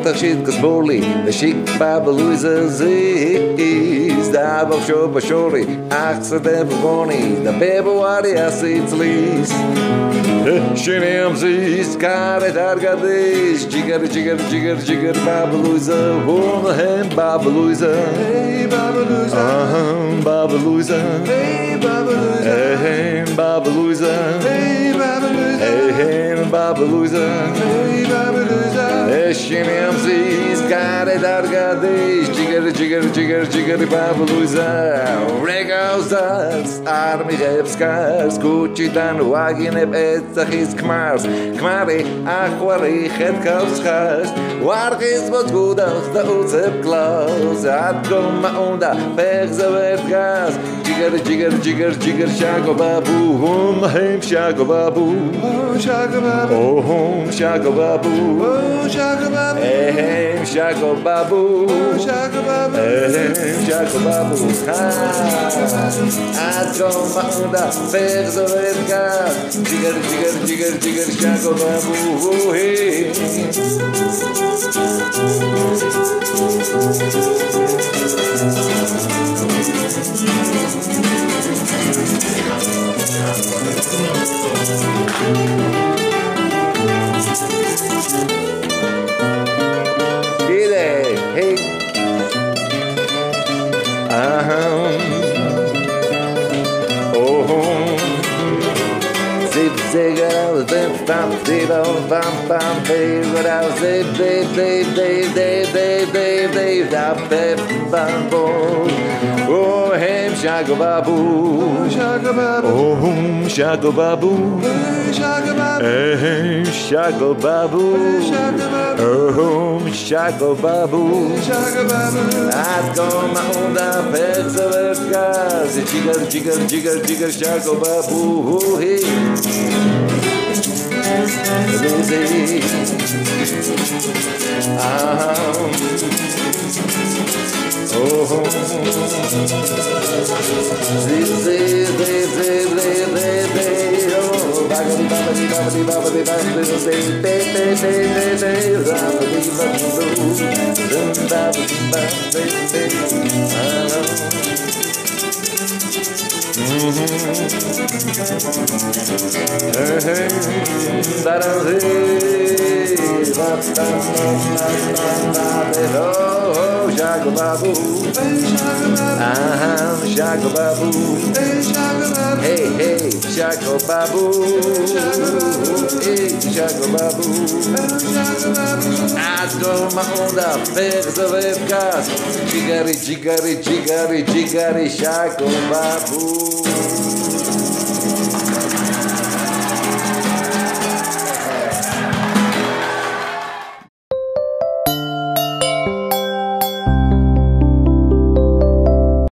tachit kasboli, the chic babaluizas is the abel shobashori, axa deboni, the bebawadi acids least. Shinim zis, kare dargadish, jigger, babaluiza, home hem babaluiza, hey babaluiza, babaluiza, hey babaluiza, hey babaluiza, hey babaluiza, hey babaluiza, hey babaluiza, shinim zis, kare dargadish, jigger, babaluiza, regals das, army hebskars, Gucci dan wagin Zachis Kmars, Kmari, Aquari, Headcoats, Wargis was good aus der Uzep Klaus, Atkom Maunda, Pegzavet Gas, Jigger, Shago Babu, home, Hem Shago Babu, oh Shago Babu, oh home Shago Babu, oh Shago Babu, Hem Shago Babu, oh Shago Babu, Hem Shago Babu, Atkom Maunda, Pegzavet Gas, Jigger, Shago Babu, hey. Hey. Zigger, zip, bam, zero, bam, but I was bam, oh, hem, shago babu, oh, shago babu, oh, shago babu, shago babu, oh, shago babu, I'd go my own down, pets of the gas, jigger, shago babu, oh, hey. Shago Babu, Shago Babu, hey, Shago Babu, hey, Shago Babu, Adgo Mahonda, Fez of Evgas, Jigari, Shago Babu.